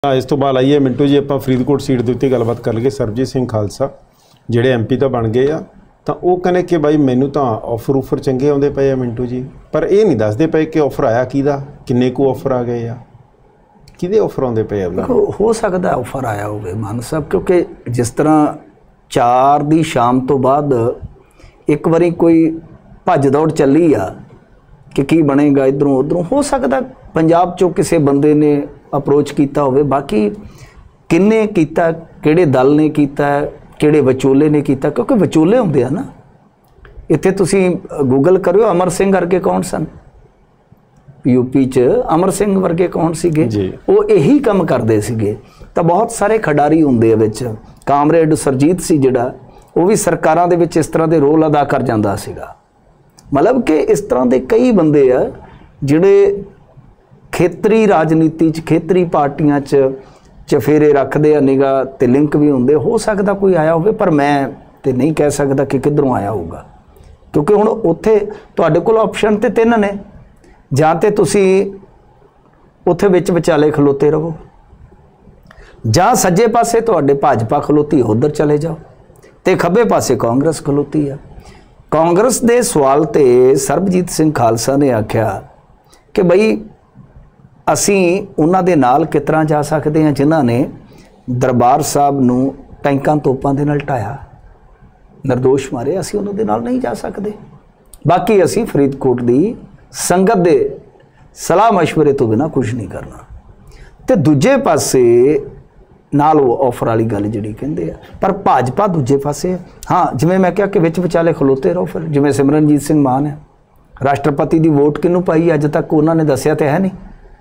इस तो बाद आइए मिंटू जी, आप फरीदकोट सीट के उत्ते गलबात कर लगे। सरबजीत सिंह खालसा ਜਿਹੜੇ MP ਤਾਂ ਬਣ ਗਏ ਆ, ਤਾਂ ਉਹ ਕਹਿੰਦੇ ਕਿ ਬਾਈ ਮੈਨੂੰ ਤਾਂ ਆਫਰ ਚੰਗੇ ਆਉਂਦੇ ਪਏ ਆ ਮਿੰਟੂ ਜੀ, ਪਰ ਇਹ ਨਹੀਂ ਦੱਸਦੇ ਪਏ ਕਿ ਆਫਰ ਆਇਆ ਕਿਹਦਾ, ਕਿੰਨੇ ਕੁ ਆਫਰ ਆ ਗਏ ਆ, ਕਿਹਦੇ ਆਫਰ ਆਉਂਦੇ ਪਏ ਆ। ਹੋ ਸਕਦਾ ਆਫਰ ਆਇਆ ਹੋਵੇ ਮਾਨ ਸਾਹਿਬ, ਕਿਉਂਕਿ ਜਿਸ ਤਰ੍ਹਾਂ 4 ਦੀ ਸ਼ਾਮ ਤੋਂ ਬਾਅਦ ਇੱਕ ਵਾਰੀ ਕੋਈ ਭੱਜ ਦੌੜ ਚੱਲੀ ਆ ਕਿ ਕੀ ਬਣੇਗਾ ਇੱਧਰੋਂ ਉੱਧਰੋਂ, ਹੋ ਸਕਦਾ ਪੰਜਾਬ 'ਚੋਂ ਕਿਸੇ ਬੰਦੇ ਨੇ ਅਪਰੋਚ ਕੀਤਾ ਹੋਵੇ। ਬਾਕੀ ਕਿੰਨੇ ਕੀਤਾ, ਕਿਹੜੇ ਦਲ ਨੇ ਕੀਤਾ, ਕਿਹੜੇ ਵਿਚੋਲੇ ਨੇ ਕੀਤਾ, ਕਿਉਂਕਿ ਵਿਚੋਲੇ ਹੁੰਦੇ ਆ ਨਾ। ਇੱਥੇ ਤੁਸੀਂ ਗੂਗਲ ਕਰਿਓ ਅਮਰ ਸਿੰਘ ਵਰਗੇ ਕੌਣ ਸਨ, ਯੂਪੀ 'ਚ ਅਮਰ ਸਿੰਘ ਵਰਗੇ ਕੌਣ ਸੀਗੇ, ਉਹ ਇਹੀ ਕੰਮ ਕਰਦੇ ਸੀਗੇ। ਤਾਂ ਬਹੁਤ ਸਾਰੇ ਖਿਡਾਰੀ ਹੁੰਦੇ ਆ ਵਿੱਚ। ਕਾਮਰੇਡ ਸਰਜੀਤ ਸੀ ਜਿਹੜਾ, ਉਹ ਵੀ ਸਰਕਾਰਾਂ ਦੇ ਵਿੱਚ ਇਸ ਤਰ੍ਹਾਂ ਦੇ ਰੋਲ ਅਦਾ ਕਰ ਜਾਂਦਾ ਸੀਗਾ। ਮਤਲਬ ਕਿ ਇਸ ਤਰ੍ਹਾਂ ਦੇ ਕਈ ਬੰਦੇ ਆ ਜਿਹੜੇ ਖੇਤਰੀ ਰਾਜਨੀਤੀ 'ਚ, ਖੇਤਰੀ ਪਾਰਟੀਆਂ 'ਚ ਚਫੇਰੇ ਰੱਖਦੇ ਆ, ਨਿਗਾਹ ਤੇ ਲਿੰਕ ਵੀ ਹੁੰਦੇ। ਹੋ ਸਕਦਾ ਕੋਈ ਆਇਆ ਹੋਵੇ, ਪਰ ਮੈਂ ਤੇ ਨਹੀਂ ਕਹਿ ਸਕਦਾ ਕਿ ਕਿੱਧਰੋਂ ਆਇਆ ਹੋਊਗਾ, ਕਿਉਂਕਿ ਹੁਣ ਉੱਥੇ ਤੁਹਾਡੇ ਕੋਲ ਆਪਸ਼ਨ ਤੇ 3 ਨੇ। ਜਾਂ ਤੇ ਤੁਸੀਂ ਉੱਥੇ ਵਿੱਚ ਵਿਚਾਲੇ ਖਲੋਤੇ ਰਹੋ, ਜਾਂ ਸੱਜੇ ਪਾਸੇ ਤੁਹਾਡੇ ਭਾਜਪਾ ਖਲੋਤੀ ਉੱਧਰ ਚਲੇ ਜਾਓ, ਤੇ ਖੱਬੇ ਪਾਸੇ ਕਾਂਗਰਸ ਖਲੋਤੀ ਆ। ਕਾਂਗਰਸ ਦੇ ਸਵਾਲ ਤੇ ਸਰਬਜੀਤ ਸਿੰਘ ਖਾਲਸਾ ਨੇ ਆਖਿਆ ਕਿ ਬਈ ਅਸੀਂ ਉਹਨਾਂ ਦੇ ਨਾਲ ਕਿਸ ਤਰ੍ਹਾਂ ਜਾ ਸਕਦੇ ਹਾਂ ਜਿਨ੍ਹਾਂ ਨੇ ਦਰਬਾਰ ਸਾਹਿਬ ਨੂੰ ਟੈਂਕਾਂ ਤੋਪਾਂ ਦੇ ਨਾਲ ਢਾਇਆ, ਨਿਰਦੋਸ਼ ਮਾਰੇ, ਅਸੀਂ ਉਹਨਾਂ ਦੇ ਨਾਲ ਨਹੀਂ ਜਾ ਸਕਦੇ। ਬਾਕੀ ਅਸੀਂ ਫਰੀਦਕੋਟ ਦੀ ਸੰਗਤ ਦੇ ਸਲਾਹ ਮਸ਼ਵਰੇ ਤੋਂ ਬਿਨਾਂ ਕੁਝ ਨਹੀਂ ਕਰਨਾ। ਤੇ ਦੂਜੇ ਪਾਸੇ ਨਾਲ ਉਹ ਆਫਰ ਵਾਲੀ ਗੱਲ ਜਿਹੜੀ ਕਹਿੰਦੇ ਆ, ਪਰ ਭਾਜਪਾ ਦੂਜੇ ਪਾਸੇ ਹਾਂ, ਜਿਵੇਂ ਮੈਂ ਕਿਹਾ ਕਿ ਵਿੱਚ ਵਿਚਾਲੇ ਖਲੋਤੇ ਰਹੋ। ਫਿਰ ਜਿਵੇਂ ਸਿਮਰਨਜੀਤ ਸਿੰਘ ਮਾਨ ਹੈ, ਰਾਸ਼ਟਰਪਤੀ ਦੀ ਵੋਟ ਕਿਹਨੂੰ ਪਾਈ ਅੱਜ ਤੱਕ ਉਹਨਾਂ ਨੇ ਦੱਸਿਆ ਤੇ ਹੈ ਨਹੀਂ,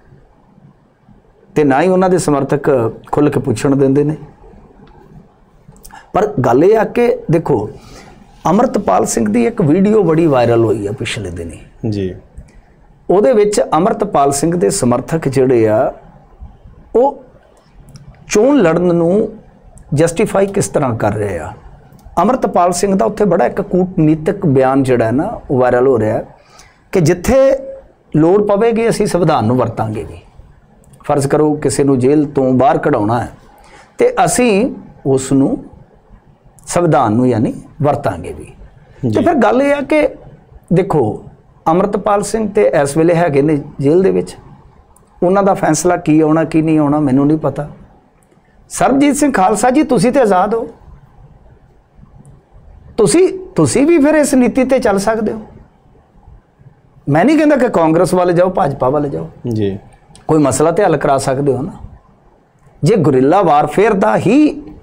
ਤੇ ਨਾ ਹੀ ਉਹਨਾਂ ਦੇ ਸਮਰਥਕ ਖੁੱਲ੍ਹ ਕੇ ਪੁੱਛਣ ਦਿੰਦੇ ਨੇ। ਪਰ ਗੱਲ ਇਹ ਆ ਕਿ ਦੇਖੋ, ਅੰਮ੍ਰਿਤਪਾਲ ਸਿੰਘ ਦੀ ਇੱਕ ਵੀਡੀਓ ਬੜੀ ਵਾਇਰਲ ਹੋਈ ਆ ਪਿਛਲੇ ਦਿਨੀ ਜੀ। ਉਹਦੇ ਵਿੱਚ ਅੰਮ੍ਰਿਤਪਾਲ ਸਿੰਘ ਦੇ ਸਮਰਥਕ ਜਿਹੜੇ ਆ ਉਹ ਚੋਣ ਲੜਨ ਨੂੰ ਜਸਟੀਫਾਈ ਕਿਸ ਤਰ੍ਹਾਂ ਕਰ ਰਹੇ ਆ। ਅੰਮ੍ਰਿਤਪਾਲ ਸਿੰਘ ਦਾ ਉੱਥੇ ਬੜਾ ਇੱਕ ਕੂਟਨੀਤਿਕ ਬਿਆਨ ਜਿਹੜਾ ਹੈ ਨਾ ਉਹ ਵਾਇਰਲ ਹੋ ਰਿਹਾ ਕਿ ਜਿੱਥੇ ਲੋੜ ਪਵੇਗੀ ਅਸੀਂ ਸੰਵਿਧਾਨ ਨੂੰ ਵਰਤਾਂਗੇ ਵੀ। ਫਰਜ਼ ਕਰੋ ਕਿਸੇ ਨੂੰ ਜੇਲ੍ਹ ਤੋਂ ਬਾਹਰ ਕਢਾਉਣਾ ਹੈ ਤੇ ਅਸੀਂ ਉਸ ਨੂੰ ਸੰਵਿਧਾਨ ਨੂੰ ਯਾਨੀ ਵਰਤਾਂਗੇ ਵੀ। ਤੇ ਫਿਰ ਗੱਲ ਇਹ ਆ ਕਿ ਦੇਖੋ ਅੰਮ੍ਰਿਤਪਾਲ ਸਿੰਘ ਤੇ ਇਸ ਵੇਲੇ ਹੈਗੇ ਨੇ ਜੇਲ੍ਹ ਦੇ ਵਿੱਚ, ਉਹਨਾਂ ਦਾ ਫੈਸਲਾ ਕੀ ਆਉਣਾ ਕੀ ਨਹੀਂ ਆਉਣਾ ਮੈਨੂੰ ਨਹੀਂ ਪਤਾ। ਸਰਬਜੀਤ ਸਿੰਘ ਖਾਲਸਾ ਜੀ ਤੁਸੀਂ ਤੇ ਆਜ਼ਾਦ ਹੋ, ਤੁਸੀਂ ਵੀ ਫਿਰ ਇਸ ਨੀਤੀ ਤੇ ਚੱਲ ਸਕਦੇ ਹੋ। ਮੈਂ ਨਹੀਂ ਕਹਿੰਦਾ ਕਿ ਕਾਂਗਰਸ ਵਾਲੇ ਜਾਓ, ਭਾਜਪਾ ਵਾਲੇ ਜਾਓ ਜੀ, ਕੋਈ ਮਸਲਾ ਤੇ ਹੱਲ ਕਰਾ ਸਕਦੇ ਹੋ ਨਾ। ਜੇ ਗੁਰਿੱਲਾ ਵਾਰਫੇਅਰ ਦਾ ਹੀ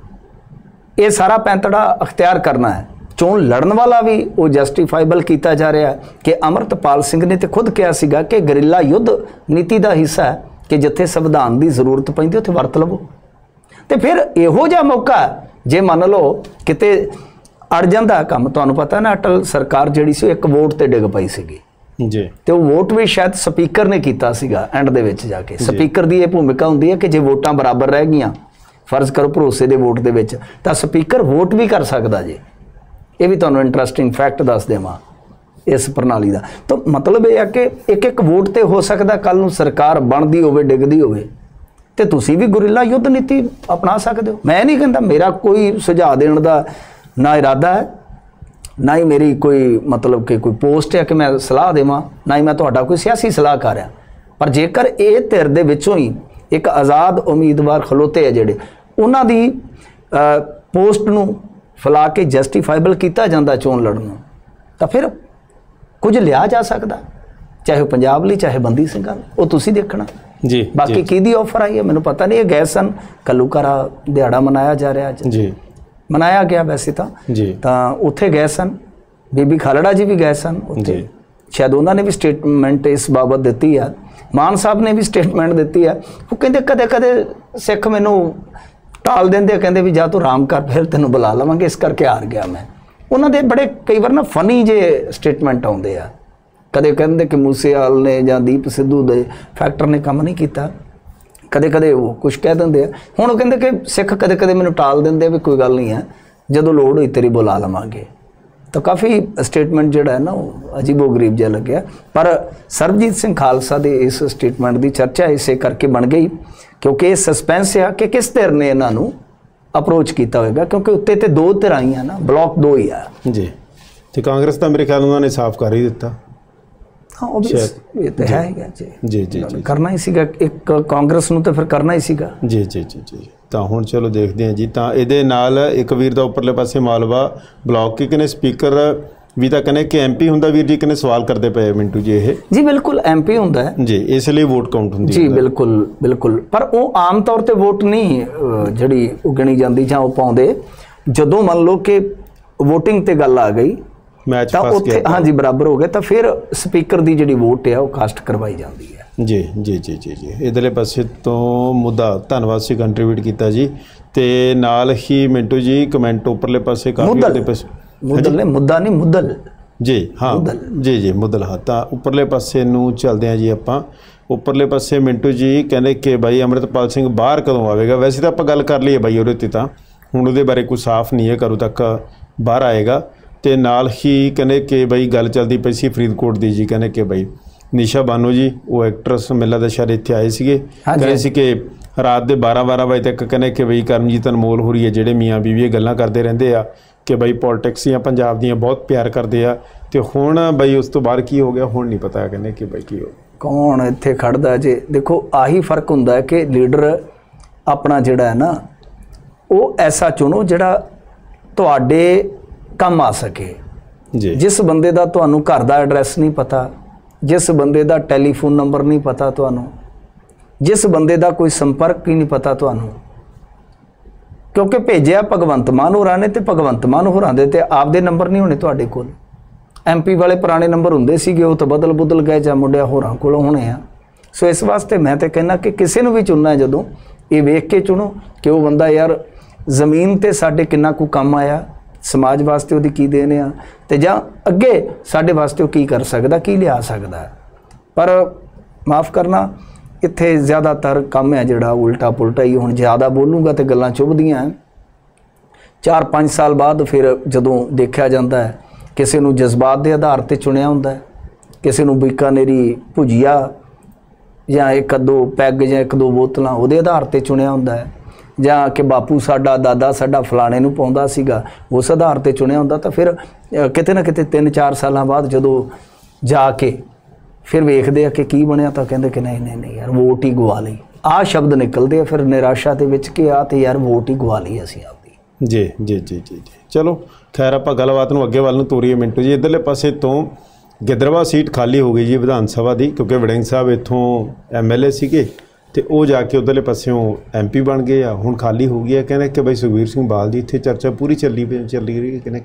ਇਹ ਸਾਰਾ ਪੈਂਤੜਾ ਅਖਤਿਆਰ ਕਰਨਾ ਹੈ, ਚੋਣ ਲੜਨ ਵਾਲਾ ਵੀ ਉਹ ਜਸਟੀਫਾਈਬਲ ਕੀਤਾ ਜਾ ਰਿਹਾ ਕਿ ਅੰਮ੍ਰਿਤਪਾਲ ਸਿੰਘ ਨੇ ਤੇ ਖੁਦ ਕਿਹਾ ਸੀਗਾ ਕਿ ਗੁਰਿੱਲਾ ਯੁੱਧ ਨੀਤੀ ਦਾ ਹਿੱਸਾ ਹੈ ਕਿ ਜਿੱਥੇ ਸੰਵਿਧਾਨ ਦੀ ਜ਼ਰੂਰਤ ਪੈਂਦੀ ਉੱਥੇ ਵਰਤ ਲਵੋ। ਤੇ ਫਿਰ ਇਹੋ ਜਿਹਾ ਮੌਕਾ ਜੇ ਮੰਨ ਲਓ ਕਿਤੇ ਅੜ ਜਾਂਦਾ ਕੰਮ, ਤੁਹਾਨੂੰ ਪਤਾ ਨਾ ਅਟਲ ਸਰਕਾਰ ਜਿਹੜੀ ਸੀ ਇੱਕ ਵੋਟ ਤੇ ਡਿੱਗ ਪਈ ਸੀਗੀ ਜੀ, ਤੇ ਉਹ ਵੋਟ ਵੀ ਸ਼ਾਇਦ ਸਪੀਕਰ ਨੇ ਕੀਤਾ ਸੀਗਾ ਐਂਡ ਦੇ ਵਿੱਚ ਜਾ ਕੇ। ਸਪੀਕਰ ਦੀ ਇਹ ਭੂਮਿਕਾ ਹੁੰਦੀ ਹੈ ਕਿ ਜੇ ਵੋਟਾਂ ਬਰਾਬਰ ਰਹਿ ਗਈਆਂ, ਫਰਜ਼ ਕਰੋ ਭਰੋਸੇ ਦੇ ਵੋਟ ਦੇ ਵਿੱਚ, ਤਾਂ ਸਪੀਕਰ ਵੋਟ ਵੀ ਕਰ ਸਕਦਾ ਜੀ। ਇਹ ਵੀ ਤੁਹਾਨੂੰ ਇੰਟਰਸਟਿੰਗ ਫੈਕਟ ਦੱਸ ਦੇਵਾਂ ਇਸ ਪ੍ਰਣਾਲੀ ਦਾ। ਤਾਂ ਮਤਲਬ ਇਹ ਹੈ ਕਿ ਇੱਕ ਵੋਟ ਤੇ ਹੋ ਸਕਦਾ ਕੱਲ ਨੂੰ ਸਰਕਾਰ ਬਣਦੀ ਹੋਵੇ ਡਿੱਗਦੀ ਹੋਵੇ, ਤੇ ਤੁਸੀਂ ਵੀ ਗੁਰਿੱਲਾ ਯੁੱਧ ਨੀਤੀ ਅਪਣਾ ਸਕਦੇ ਹੋ। ਮੈਂ ਨਹੀਂ ਕਹਿੰਦਾ, ਮੇਰਾ ਕੋਈ ਸੁਝਾਅ ਦੇਣ ਦਾ ਨਾ ਇਰਾਦਾ ਹੈ, ਨਾ ਹੀ ਮੇਰੀ ਕੋਈ ਮਤਲਬ ਕਿ ਕੋਈ ਪੋਸਟ ਹੈ ਕਿ ਮੈਂ ਸਲਾਹ ਦੇਵਾਂ, ਨਾ ਹੀ ਮੈਂ ਤੁਹਾਡਾ ਕੋਈ ਸਿਆਸੀ ਸਲਾਹਕਾਰ ਹਾਂ। ਪਰ ਜੇਕਰ ਇਹ ਧਿਰ ਦੇ ਵਿੱਚੋਂ ਹੀ ਇੱਕ ਆਜ਼ਾਦ ਉਮੀਦਵਾਰ ਖਲੋਤੇ ਆ ਜਿਹੜੇ, ਉਹਨਾਂ ਦੀ ਪੋਸਟ ਨੂੰ ਫੈਲਾ ਕੇ ਜਸਟੀਫਾਈਬਲ ਕੀਤਾ ਜਾਂਦਾ ਚੋਣ ਲੜਨ ਨੂੰ, ਤਾਂ ਫਿਰ ਕੁਝ ਲਿਆ ਜਾ ਸਕਦਾ, ਚਾਹੇ ਉਹ ਪੰਜਾਬ ਲਈ ਚਾਹੇ ਬੰਦੀ ਸਿੰਘਾਂ ਲਈ, ਉਹ ਤੁਸੀਂ ਦੇਖਣਾ ਜੀ। ਬਾਕੀ ਕਿਹਦੀ ਆਫਰ ਆਈ ਹੈ ਮੈਨੂੰ ਪਤਾ ਨਹੀਂ। ਇਹ ਗਏ ਸਨ ਘੱਲੂਘਾਰਾ ਦਿਹਾੜਾ ਮਨਾਇਆ ਜਾ ਰਿਹਾ ਅੱਜ ਜੀ, ਮਨਾਇਆ ਗਿਆ ਵੈਸੇ ਤਾਂ ਜੀ, ਤਾਂ ਉੱਥੇ ਗਏ ਸਨ, ਬੀਬੀ ਖਾਲੜਾ ਜੀ ਵੀ ਗਏ ਸਨ ਉੱਥੇ, ਸ਼ਾਇਦ ਉਹਨਾਂ ਨੇ ਵੀ ਸਟੇਟਮੈਂਟ ਇਸ ਬਾਬਤ ਦਿੱਤੀ ਆ। ਮਾਨ ਸਾਹਿਬ ਨੇ ਵੀ ਸਟੇਟਮੈਂਟ ਦਿੱਤੀ ਆ। ਉਹ ਕਹਿੰਦੇ ਕਦੇ ਕਦੇ ਸਿੱਖ ਮੈਨੂੰ ਟਾਲ ਦਿੰਦੇ, ਕਹਿੰਦੇ ਵੀ ਜਾ ਤੂੰ ਆਰਾਮ ਕਰ ਫਿਰ ਤੈਨੂੰ ਬੁਲਾ ਲਵਾਂਗੇ, ਇਸ ਕਰਕੇ ਹਾਰ ਗਿਆ ਮੈਂ। ਉਹਨਾਂ ਦੇ ਬੜੇ ਕਈ ਵਾਰ ਨਾ ਫਨੀ ਜੇ ਸਟੇਟਮੈਂਟ ਆਉਂਦੇ ਆ। ਕਦੇ ਕਹਿੰਦੇ ਕਿ ਮੂਸੇਵਾਲ ਨੇ ਜਾਂ ਦੀਪ ਸਿੱਧੂ ਦੇ ਫੈਕਟਰ ਨੇ ਕੰਮ ਨਹੀਂ ਕੀਤਾ, ਕਦੇ ਕਦੇ ਉਹ ਕੁਛ ਕਹਿ ਦਿੰਦੇ ਆ। ਹੁਣ ਉਹ ਕਹਿੰਦੇ ਕਿ ਸਿੱਖ ਕਦੇ ਕਦੇ ਮੈਨੂੰ ਟਾਲ ਦਿੰਦੇ ਵੀ ਕੋਈ ਗੱਲ ਨਹੀਂ ਹੈ, ਜਦੋਂ ਲੋੜ ਹੋਈ ਤੇਰੀ ਬੁਲਾ ਲਵਾਂਗੇ। तो काफ़ी स्टेटमेंट जोड़ा है ना अजीबो गरीब जहा लग्या। पर सरबजीत सिंह खालसा के इस स्टेटमेंट की चर्चा इसे करके बन गई क्योंकि सस्पेंस है कि किस धिर ने इन्हों अप्रोच किया होगा, क्योंकि उत्ते ते दो धिर आईयां ना, ब्लॉक दो ही आ जी। तो कांग्रेस तो मेरे ख्याल उन्होंने साफ कर ही दिता। हाँ ये तो है ही जी जी जी जी करना ही सीगा, एक कांग्रेस ਨੂੰ ਤਾਂ ਫਿਰ ਕਰਨਾ ਹੀ ਸੀਗਾ। ਜੀ ਜੀ ਜੀ ਜੀ ਤਾਂ ਹੁਣ ਚਲੋ ਦੇਖਦੇ ਹਾਂ ਜੀ। ਤਾਂ ਇਹਦੇ ਨਾਲ ਇੱਕ ਵੀਰ ਦਾ ਉੱਪਰਲੇ ਪਾਸੇ ਮਾਲਵਾ ਬਲਾਕ ਕੇ ਕਹਿੰਦੇ ਸਪੀਕਰ ਵੀ ਤਾਂ ਕਹਿੰਦੇ ਕਿ ਐਮਪੀ ਹੁੰਦਾ ਵੀਰ ਜੀ, ਕਹਿੰਦੇ ਸਵਾਲ ਕਰਦੇ ਪਏ ਮਿੰਟੂ ਜੀ ਇਹ ਜੀ ਬਿਲਕੁਲ ਐਮਪੀ ਹੁੰਦਾ ਹੈ ਜੀ, ਇਸ ਲਈ ਵੋਟ ਕਾਊਂਟ ਹੁੰਦੀ ਜੀ ਬਿਲਕੁਲ ਬਿਲकुल। ਪਰ ਉਹ ਆਮ ਤੌਰ ਤੇ ਵੋਟ ਨਹੀਂ ਜਿਹੜੀ ਉਹ ਗਿਣੀ ਜਾਂਦੀ ਜਾਂ ਉਹ ਪਾਉਂਦੇ, ਜਦੋਂ ਮੰਨ ਲਓ ਕਿ ਵੋਟਿੰਗ ਤੇ ਗੱਲ ਆ ਗਈ मैच ਤਾਂ ਉੱਥੇ ਹਾਂਜੀ ਬਰਾਬਰ ਹੋ ਗਏ ਤਾਂ ਫਿਰ ਸਪੀਕਰ ਦੀ ਜਿਹੜੀ ਵੋਟ ਹੈ ਉਹ ਕਾਸਟ ਕਰਵਾਈ ਜਾਂਦੀ ਹੈ ਜੀ ਜੀ ਜੀ ਜੀ ਜੀ। ਇਧਰਲੇ ਪਾਸੇ ਤੋਂ ਮੁੱਦਾ ਧੰਨਵਾਦ ਸੀ ਕੰਟਰੀਬਿਊਟ ਕੀਤਾ ਜੀ। ਤੇ ਨਾਲ ਹੀ ਮਿੰਟੂ ਜੀ ਕਮੈਂਟ ਉੱਪਰਲੇ ਪਾਸੇ ਕਾਫੀ ਮੁੱਦਲ ਨੇ ਮੁੱਦਾ ਨਹੀਂ ਮੁੱਦਲ ਜੀ ਹਾਂ ਜੀ ਜੀ ਮੁੱਦਲ ਹਾਂ। ਤਾਂ ਉੱਪਰਲੇ ਪਾਸੇ ਨੂੰ ਚੱਲਦੇ ਹਾਂ ਜੀ ਆਪਾਂ। ਉੱਪਰਲੇ ਪਾਸੇ ਮਿੰਟੂ ਜੀ ਕਹਿੰਦੇ ਕਿ ਬਾਈ ਅੰਮ੍ਰਿਤਪਾਲ ਸਿੰਘ ਬਾਹਰ ਕਦੋਂ ਆਵੇਗਾ। ਵੈਸੇ ਤਾਂ ਆਪਾਂ ਗੱਲ ਕਰ ਲਈਏ ਬਾਈ ਉਹਦੇ 'ਤੇ, ਤਾਂ ਹੁਣ ਉਹਦੇ ਬਾਰੇ ਕੋਈ ਸਾਫ਼ ਨਹੀਂ ਹੈ ਕਦੋਂ ਤੱਕ ਬਾਹਰ ਆਏਗਾ। ਤੇ ਨਾਲ ਹੀ ਕਹਿੰਦੇ ਕਿ ਬਈ ਗੱਲ ਚੱਲਦੀ ਪਈ ਸੀ ਫਰੀਦਕੋਟ ਦੀ ਜੀ, ਕਹਿੰਦੇ ਕਿ ਬਈ ਨਿਸ਼ਾ ਬਾਨੋ ਜੀ ਉਹ ਐਕਟਰਸ ਮੇਲਾ ਦਾ ਸ਼ਾਇਦ ਇੱਥੇ ਆਏ ਸੀਗੇ, ਕਹਿੰਦੇ ਸੀ ਕਿ ਰਾਤ ਦੇ 12 ਵਜੇ ਤੱਕ ਕਹਿੰਦੇ ਕਿ ਬਈ ਕਰਮਜੀਤ ਅਨਮੋਲ ਹੋਰੀ ਹੈ ਜਿਹੜੇ ਮੀਆਂ ਬੀਵੀ ਇਹ ਗੱਲਾਂ ਕਰਦੇ ਰਹਿੰਦੇ ਆ ਕਿ ਬਈ ਪੋਲੀਟਿਕਸ ਜਾਂ ਪੰਜਾਬ ਦੀਆਂ ਬਹੁਤ ਪਿਆਰ ਕਰਦੇ ਆ। ਤੇ ਹੁਣ ਬਈ ਉਸ ਤੋਂ ਬਾਅਦ ਕੀ ਹੋ ਗਿਆ ਹੁਣ ਨਹੀਂ ਪਤਾ, ਕਹਿੰਦੇ ਕਿ ਬਈ ਕੀ ਹੋ ਕੌਣ ਇੱਥੇ ਖੜਦਾ ਜੇ। ਦੇਖੋ ਆਹੀ ਫਰਕ ਹੁੰਦਾ ਹੈ ਕਿ ਲੀਡਰ ਆਪਣਾ ਜਿਹੜਾ ਹੈ ਨਾ ਉਹ ਐਸਾ ਚੁਣੋ ਜਿਹੜਾ ਤੁਹਾਡੇ ਕੰਮ ਆ ਸਕੇ ਜੀ। ਜਿਸ ਬੰਦੇ ਦਾ ਤੁਹਾਨੂੰ ਘਰ ਦਾ ਐਡਰੈਸ ਨਹੀਂ ਪਤਾ, ਜਿਸ ਬੰਦੇ ਦਾ ਟੈਲੀਫੋਨ ਨੰਬਰ ਨਹੀਂ ਪਤਾ ਤੁਹਾਨੂੰ, ਜਿਸ ਬੰਦੇ ਦਾ ਕੋਈ ਸੰਪਰਕ ਹੀ ਨਹੀਂ ਪਤਾ ਤੁਹਾਨੂੰ, ਕਿਉਂਕਿ ਭੇਜਿਆ ਭਗਵੰਤ ਮਾਨ ਹੋਰਾਂ ਨੇ ਤੇ ਭਗਵੰਤ ਮਾਨ ਹੋਰਾਂ ਦੇ ਤੇ ਆਪਦੇ ਨੰਬਰ ਨਹੀਂ ਹੋਣੇ ਤੁਹਾਡੇ ਕੋਲ। ਐਮਪੀ ਵਾਲੇ ਪੁਰਾਣੇ ਨੰਬਰ ਹੁੰਦੇ ਸੀਗੇ ਉਹ ਤਾਂ ਬਦਲ ਗਏ ਜਾਂ ਮੁੰਡਿਆਂ ਹੋਰਾਂ ਕੋਲੋਂ ਹੋਣੇ ਆ। ਸੋ ਇਸ ਵਾਸਤੇ ਮੈਂ ਤਾਂ ਕਹਿੰਦਾ ਕਿ ਕਿਸੇ ਨੂੰ ਵੀ ਚੁਣਨਾ ਜਦੋਂ ਇਹ ਵੇਖ ਕੇ ਚੁਣੋ ਕਿ ਉਹ ਬੰਦਾ ਯਾਰ ਜ਼ਮੀਨ ਤੇ ਸਾਡੇ ਕਿੰਨਾ ਕੁ ਕੰਮ ਆਇਆ, समाज वास्ते वो की देने तो ਜਾਂ अगे साढ़े वास्ते वो की कर सकता, की लिया सकता। पर माफ़ करना इत्थे ज़्यादातर काम है जोड़ा उल्टा पुलटा ही। हुण ज़्यादा बोलूँगा तो गल्लां चुभदियां। 4-5 साल बाद फिर जदों देखा जाता है किसी नूं जज्बात के आधार पर चुनिया हुंदा है, किसी नूं बीकानेरी भुजिया या एक दो पैग या एक दो बोतलां उहदे आधार पर चुनिया हुंदा है, ਜਾਂ कि बापू साडा दादा साडा फलाणे नूं पाउंदा सीगा उस आधार पर चुनिया हुंदा। तो फिर किते ना किते 3-4 साल बाद जदों जाके फिर वेखदे आ कि की बनिया तो कहंदे कि नहीं यार वोट ही गवा लई। आ शब्द निकलते फिर निराशा दे विच कि आ ते यार वोट ही गवा लई असीं आपदी। जी जी जी जी जी चलो खैर आपां गलबात नूं अगे वल नूं तोरीए मिंटू जी। इधरले पासे तो गिद्दरवा सीट खाली हो गई जी विधान सभा की, क्योंकि वड़िंग साहब इत्थों MLA सीगे तो वो जाके उधरले पासों MP बन गए आ, हुण खाली हो गई है। कहने कि बई सुखबीर सिंह बाल जी इत्थे चर्चा पूरी चली रही है, कहने